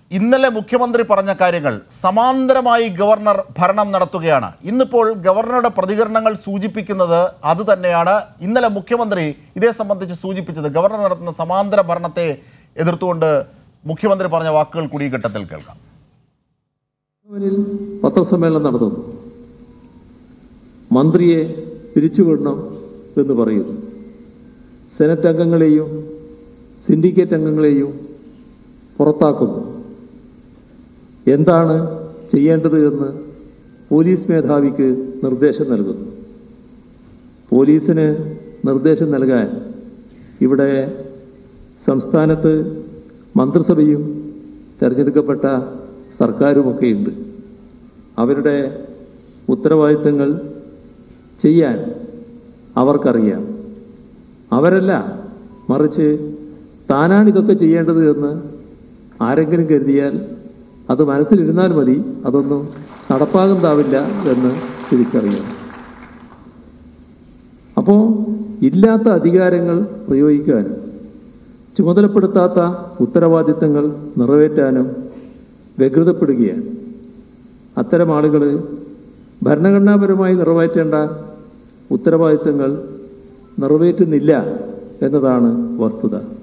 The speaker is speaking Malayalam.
ഇന്നലെ മുഖ്യമന്ത്രി പറഞ്ഞ കാര്യങ്ങൾ സമാന്തരമായി ഗവർണർ ഭരണം നടത്തുകയാണ്. ഇന്നിപ്പോൾ ഗവർണറുടെ പ്രതികരണങ്ങൾ സൂചിപ്പിക്കുന്നത് അത് തന്നെയാണ്. ഇന്നലെ മുഖ്യമന്ത്രി ഇതേ സംബന്ധിച്ച് സൂചിപ്പിച്ചത് ഗവർണർ നടത്തുന്ന സമാന്തര ഭരണത്തെ എതിർത്തുകൊണ്ട് മുഖ്യമന്ത്രി പറഞ്ഞ വാക്കുകൾ കൂടി ഈ ഘട്ടത്തിൽ കേൾക്കാം. പത്രസമ്മേളനം നടന്നു. മന്ത്രിയെ പിരിച്ചുവിടണം എന്ന് പറയുന്നു. സെനറ്റ് അംഗങ്ങളെയും സിൻഡിക്കേറ്റ് അംഗങ്ങളെയും പുറത്താക്കുന്നു. എന്താണ് ചെയ്യേണ്ടത് എന്ന് പോലീസ് മേധാവിക്ക് നിർദ്ദേശം നൽകുന്നു. പോലീസിന് നിർദ്ദേശം നൽകാൻ ഇവിടെ സംസ്ഥാനത്ത് മന്ത്രിസഭയും തെരഞ്ഞെടുക്കപ്പെട്ട സർക്കാരുമൊക്കെയുണ്ട്. അവരുടെ ഉത്തരവാദിത്തങ്ങൾ ചെയ്യാൻ അവർക്കറിയാം. അവരല്ല, മറിച്ച് താനാണിതൊക്കെ ചെയ്യേണ്ടത് എന്ന് ആരെങ്കിലും കരുതിയാൽ അത് മനസ്സിലിരുന്നാൽ മതി, അതൊന്നും നടപ്പാകുന്നതാവില്ല എന്ന് തിരിച്ചറിയാം. അപ്പോൾ ഇല്ലാത്ത അധികാരങ്ങൾ പ്രയോഗിക്കാനും ചുമതലപ്പെടുത്താത്ത ഉത്തരവാദിത്തങ്ങൾ നിറവേറ്റാനും വ്യഗ്രതപ്പെടുകയാണ്. അത്തരം ആളുകൾ ഭരണഘടനാപരമായി നിറവേറ്റേണ്ട ഉത്തരവാദിത്തങ്ങൾ നിറവേറ്റുന്നില്ല എന്നതാണ് വസ്തുത.